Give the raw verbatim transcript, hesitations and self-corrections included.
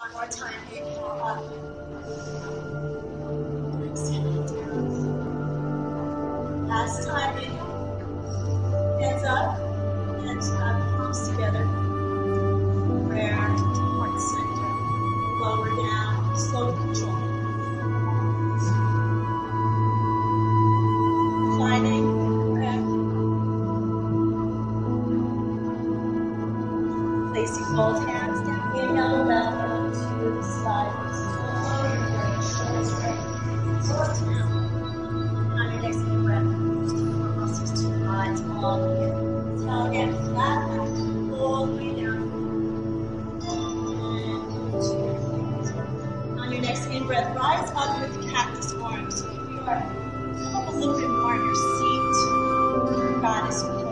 One more time, inhale up. Exhale down. Last time, inhale. Hands up and uh, palms together. Prayer, heart center. Lower down, slow control. Finding breath. Placing both hands down. Inhale, elbow to the side. On your next deep breath, muscles to the eyes, all the way. Exhale again, flat back, all the way down. And two. On your next in breath, rise up with cactus arms. So you are come up a little bit more in your seat. God is with you.